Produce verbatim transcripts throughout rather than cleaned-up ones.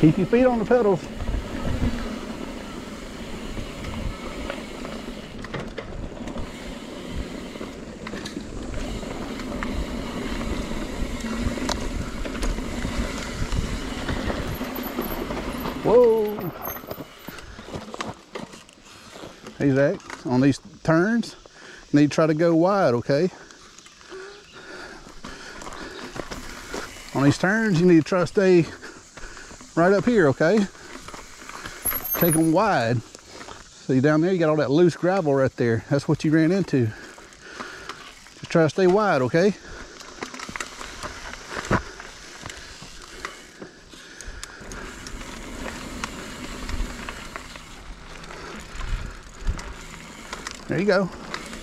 Keep your feet on the pedals. Whoa. Hey Zach, on these turns, you need to try to go wide, okay? On these turns, you need to try to stay right up here, okay? Take them wide. See down there, you got all that loose gravel right there. That's what you ran into. Just try to stay wide, okay? There you go.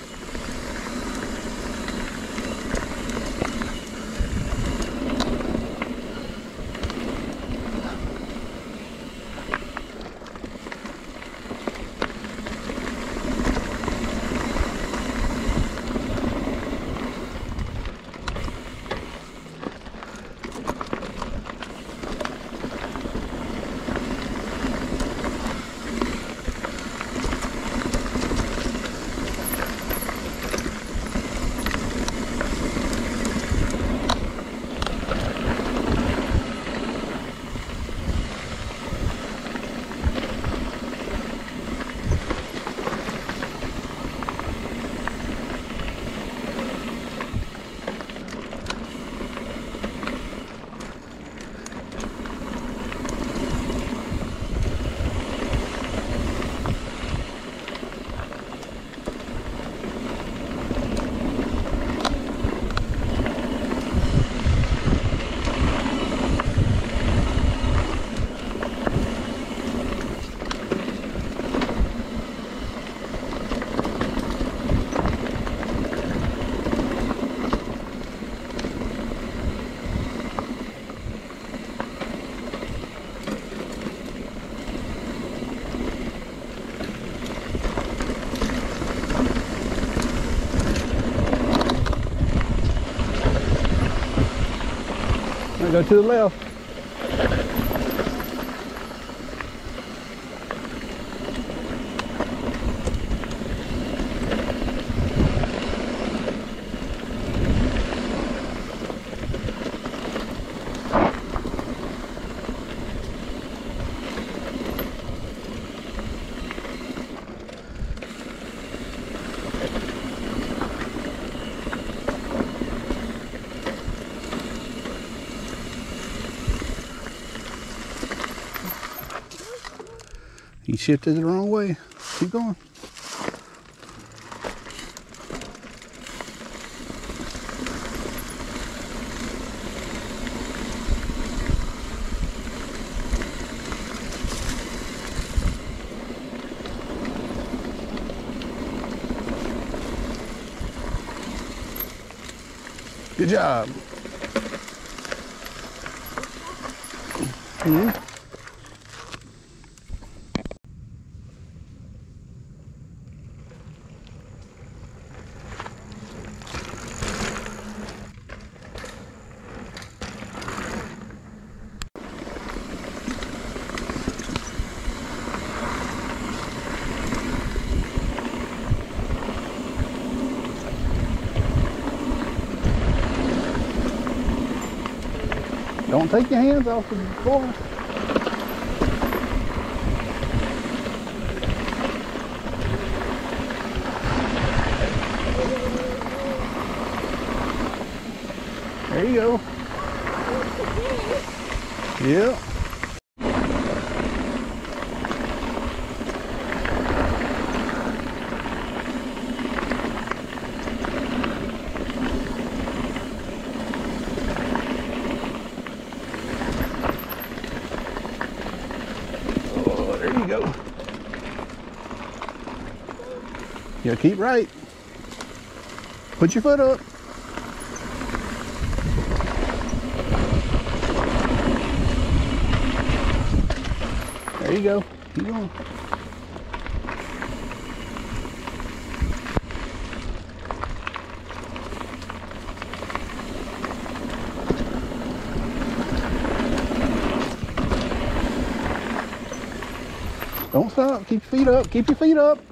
Go to the left. He shifted the wrong way. Keep going. Good job. Mm-hmm. Don't take your hands off the floor. There you go. Yeah. Go. Yeah, keep right. Put your foot up. There you go. Keep going. Don't stop. Keep your feet up. Keep your feet up.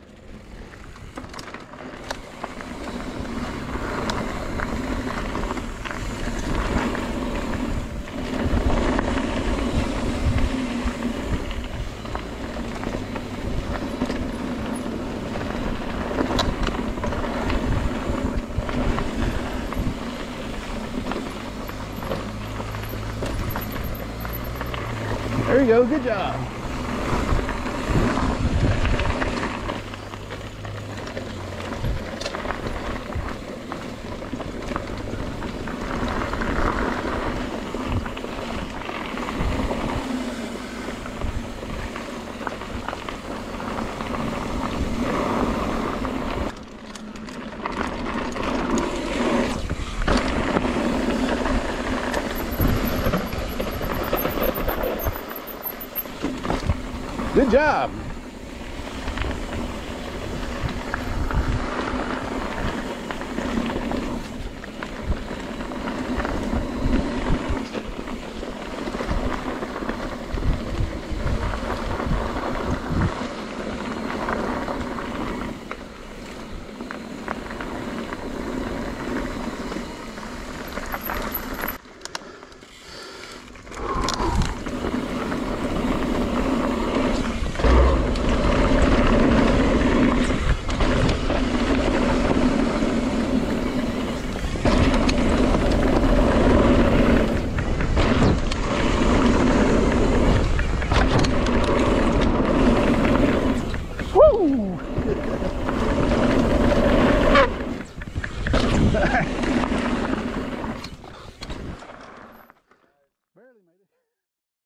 There you go. Good job. Good job.